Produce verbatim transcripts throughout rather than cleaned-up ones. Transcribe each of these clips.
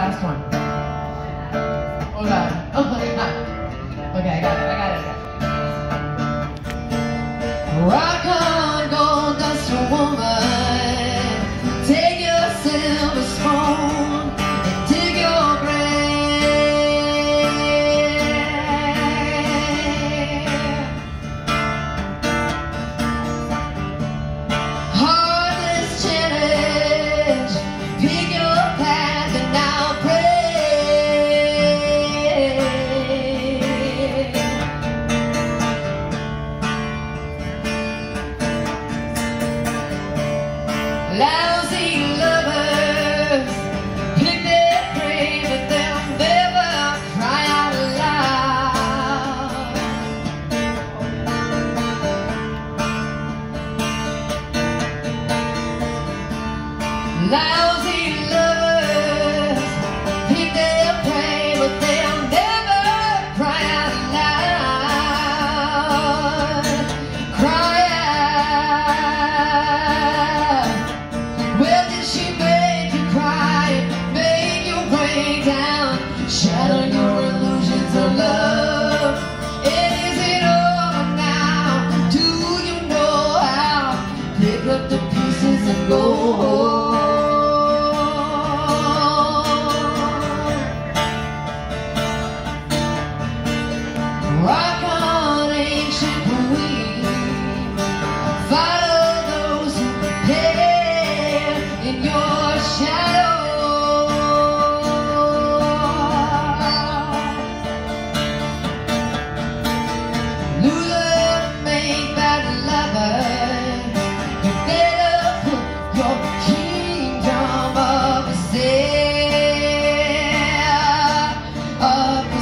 last one. Oh god. Oh my god. Okay, I got it, I got it. Rock on, gold dust woman. Take your silver spoon and dig your grave. Heartless challenge. Pick your path and now pray. Lousy lovers pick their grave, but they'll never cry out loud. Lousy lovers pick their prey, but they'll never cry out loud. Cry out. Well, did she make you cry, make you break down, shatter your illusions of love? And is it over now? Do you know how? Pick up the pieces and go home. Rock on, ancient queen. Follow those who prepare in your shadow. Loser made bad lovers. You better put your kingdom up for sale, up for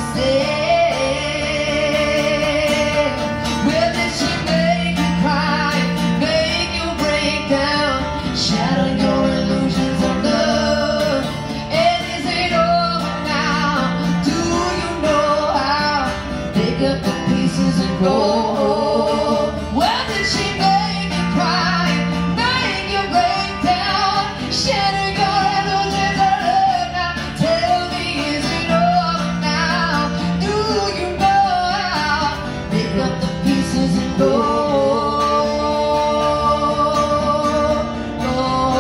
sale. Well, did she make you cry, make you break down, shatter your illusions of love? And is it over now? Do you know how? Pick up the pieces and go home. Well, did she make you cry, make you break down, shatter your illusions of love? Now tell me, is it over now? Do you know how? Pick up the pieces and go home. Go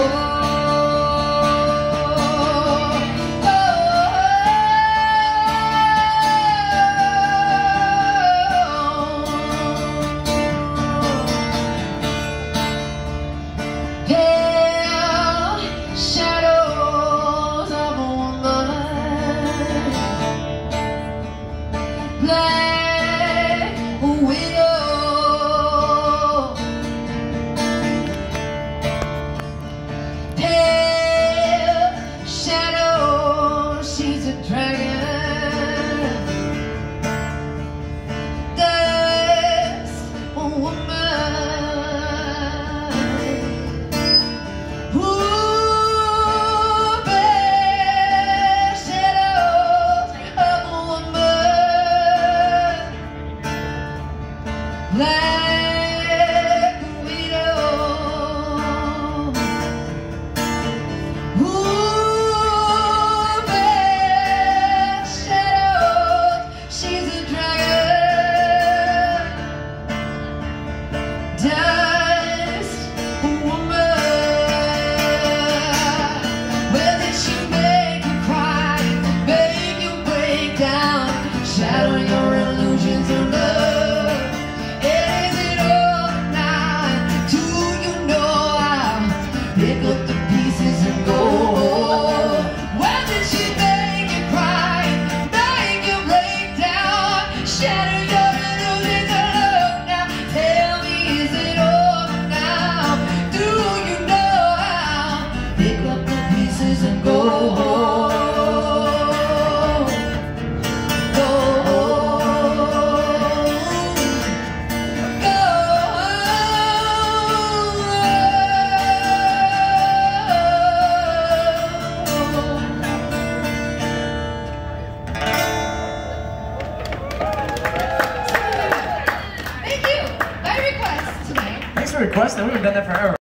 Pale shadows of a woman, black widow. Pale shadow, she's a dragon. That's a woman. Ooh, pale shadows of a woman, black widow. Ooh, pale shadows, she's a dragon. Dust woman. Well, did she make you cry, make you break down, shatter your illusions of love? Is it over now? Do you know how? Pick up the pieces and go home. Well, did she make you cry, make you break down, shatter your illusions of love? Now tell me, is it over now? Do you know how? Pick up the pieces and go home. Go home. Go Thank you. My request tonight. Thanks for requesting. We haven't done that forever.